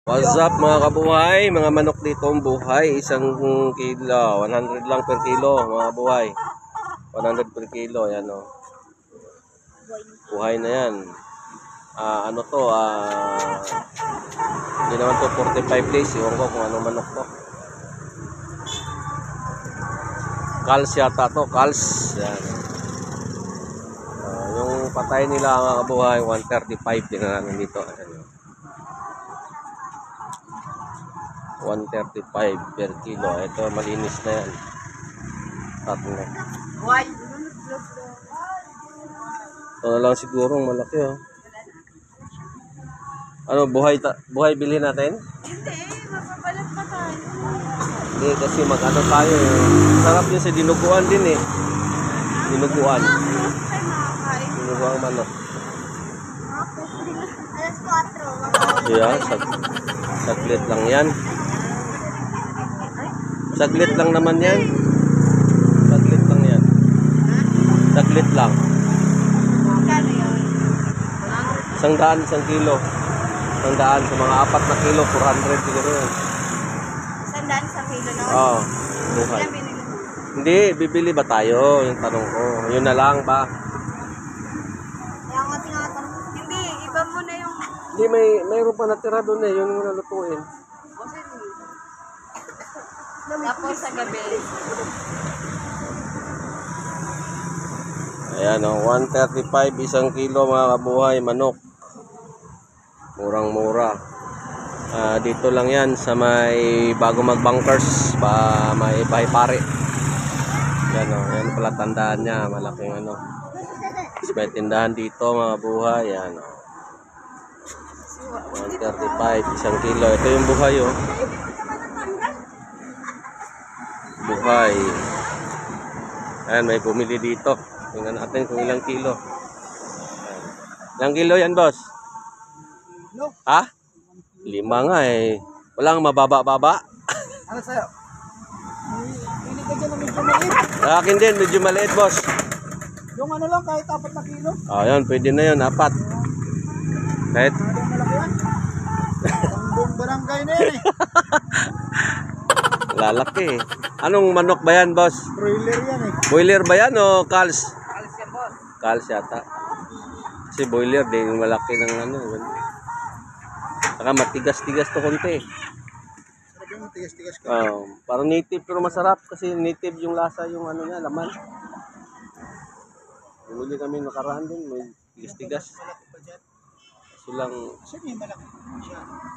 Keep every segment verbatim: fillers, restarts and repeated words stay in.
What's up mga kabuhay, mga manok dito ang buhay, isang kilo, one hundred lang per kilo mga buhay, one hundred per kilo, yan o, buhay na yan. Ah, ano to, ah, hindi naman to forty-five days, iwan ko kung anong manok to. Cals yata to, Cals, yan. Ah, yung patay nila mga kabuhay, one thirty-five, tingnan dito, ayan. one thirty-five per kilo. Ito malinis na yan. Tatlo. Ito na lang siguro malaki oh. Ano buhay ta buhay bilhin natin? Hindi, mapapalat pa tayo. Hindi kasi mag-ano tayo eh. Sarap yun sa dinuguan din eh. Dinuguan. Dinuguan manok. alas kwatro. Yeah, sag saglit lang yan. Saglit lang naman yan. Saglit lang yan. Saglit lang. Magkano yun? Isang daan, isang kilo. Isang daan sa mga apat na kilo, four hundred siguro yun. Isang daan sa kilo na? Oo. Buhay. Hindi, bibili ba tayo? Yung tanong ko. Yun na lang ba? Kaya nga tinatanong. Hindi, iba mo na yung... Hindi, may mayroon pa natira doon eh. Yun yung nalutuin. Tapos sa gabi. Ayan o, oh, one thirty-five isang kilo mga kabuhay, manok. Murang-mura. Uh, dito lang yan sa may bago mag-bunkers, ba may bahay pare. Yan o, oh, yan pala tandaan niya, malaking ano. May tindahan dito mga buhay, yan o. Oh. one thirty-five isang kilo. Ito yung buhay o. Oh. Buhay. Ayan, may bumili dito. Tingnan natin kung ilang kilo. Ayan. Ilang kilo yan, boss? No. Ha? Lima nga eh. Walang mababa-baba. Ano sa'yo? Pili ka dyan na medyo maliit. Akin din, medyo maliit, boss. Yung ano lang, kahit apat na kilo. Ayan, pwede na yun, apat. Kahit? Ano malaki yan? Ang buong barangay na yan eh. Lalaki eh. Anong manok ba yan, boss? Broiler yan eh. Boiler ba yan o Cals? Alis yan, boss. Cals yata. Kasi boiler din, yung malaki ng ano. Saka matigas-tigas to konti. Sarap yung tigas-tigas ka. Oh, parang native pero masarap kasi native yung lasa yung ano niya, laman. Bumili kami nakaraan din, may tigas-tigas. Malaki pa dyan. Kaso lang, Saan yung malaki siya?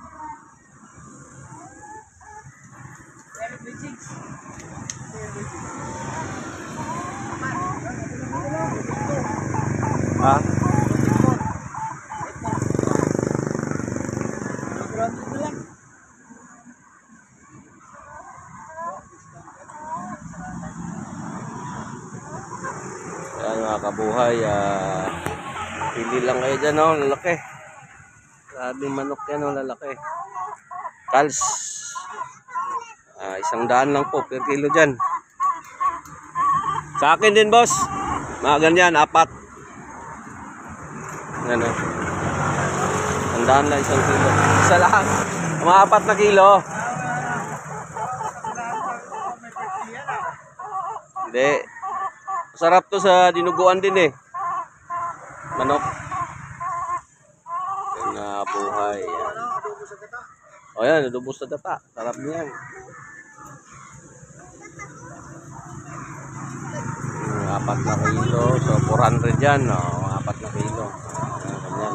ha? Ayan mga kabuhay, ah, pili lang kayo dyan oh, lalaki. Grabing manok yan oh, lalaki. Cals. Ah, isang daan lang po per kilo dyan. Sa akin din boss. Mga ganyan, apat. Ano? Isang daan lang isang kilo. Isa lang. Mga apat na kilo. Hindi. Sarap to sa dinuguan din eh. Manok. Yan na buhay. Yan. O yan, adobo sa data. Sarap niyan. Hmm, apat na kilo. So, four hundred yan. O, apat na kilo. Ganyan.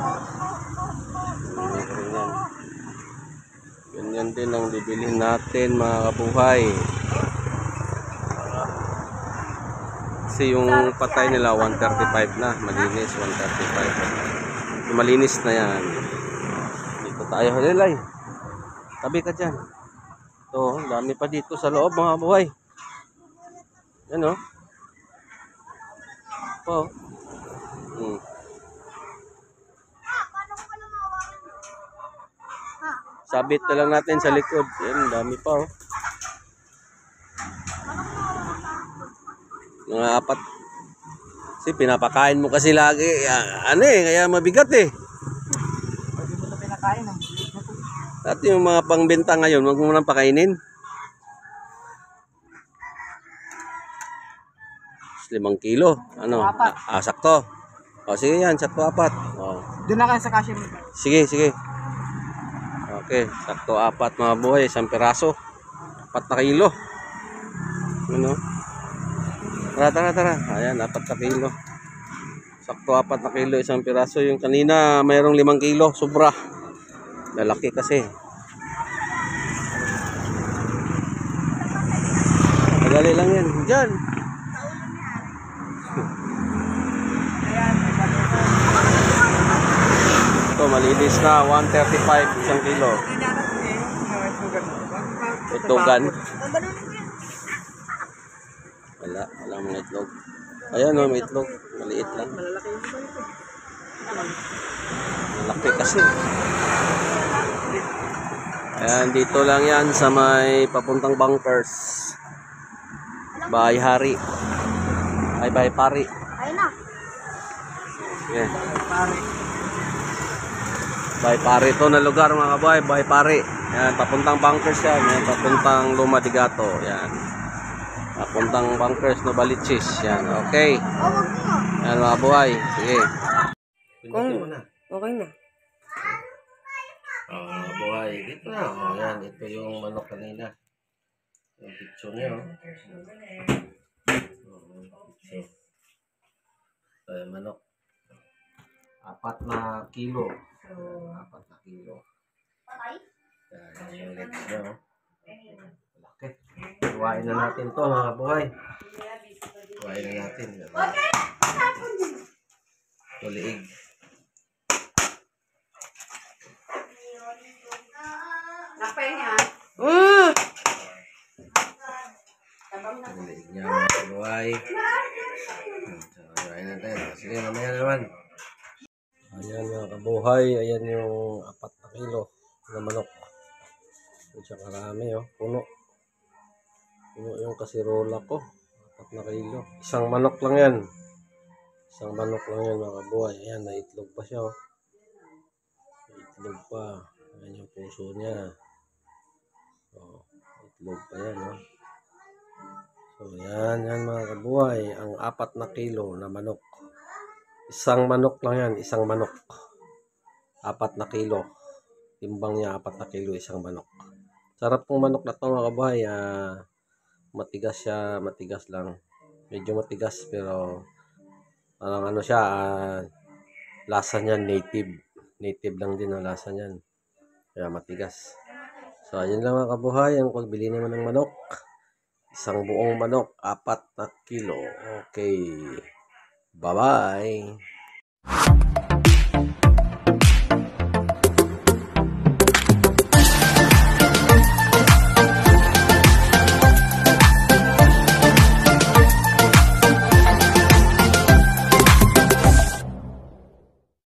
Ganyan. Ganyan din ang bibilhin natin mga kabuhay. Kasi yung patay nila one thirty-five na. Malinis, one thirty-five. Yung malinis na yan. Dito tayo. Halilay. Tabi ka dyan. Ito, dami pa dito sa loob mga buhay. Yan o. Oh. Hmm. Sabit na lang natin sa likod. Yan, dami pa o. Mga apat. Kasi pinapakain mo kasi lagi. Ano eh, kaya mabigat eh. Pwede mo ito pinakain. Ang bilis na ito. At yung mga pangbenta ngayon, wag mo nang pakainin. Limang kilo. Ano? Apat. Ah, sakto. O, sige yan. Sakto apat. O. Doon na kayo sa cashier. Sige, sige. Okay. Sakto apat mga buhay. Isang piraso. Apat na kilo. Ano? Tara, tara, tara. Ayan, apat na kilo. Sakto apat na kilo. Isang piraso. Yung kanina, mayroong limang kilo. Sobra. Lalaki kasi. Madali lang yan. Diyan. Ito, malinis na. one thirty-five isang kilo. Itugan. Wala. Wala mga itlog. Ayan o, may itlog. Maliit lang. Malaki kasi. Ayan, dito lang yan sa may papuntang bunkers. Bahay Hari. Ay, Bahay Pari. Ayun na. Yeah. Bahay Pari to na lugar mga kabuhay. Bahay Pari. Yan, papuntang bunkers yan. Yan, papuntang Lumadigato. Yan. Papuntang bunkers no Balichis. Yan, okay. Oh, wag niyo. Yan mga kabuhay. Sige. Kung- Okay na. Oh, mga kabuhay. Dito na. Oh, yan. Ito yung manok kanina. Yung picture niya. Oh. Oh, picture. Ito yung manok. Apat na kilo. Apat na kilo. Yan yung legs niya. Oh. Malaki. Iwain na natin to mga kabuhay. Iwain na natin. Ito liig. Napahinga. Ito liig niya mga kabuhay. Iwain natin. Sige, mamaya naman. Ayan mga kabuhay. Ayan yung apat na kilo na manok. Medyo karami oh. Puno. Puno yung kasirola ko. Apat na kilo. Isang manok lang yan. Isang manok lang yan mga kabuhay. Ayan, naitlog pa siya oh. Itlog pa. Ayan yung puso niya. Oh, itlog pa yan oh. So yan, yan mga kabuhay. Ang apat na kilo na manok. Isang manok lang yan. Isang manok. Apat na kilo. Timbang niya apat na kilo isang manok. Sarap pong manok na ito mga kabuhay. Ah, matigas siya. Matigas lang. Medyo matigas pero parang ano siya. Ah, lasa niya native. Native lang din ang lasa niyan. Kaya matigas. So ayun lang mga kabuhay. Ang pagbili naman ng manok. Isang buong manok. Apat na kilo. Okay. Bye-bye.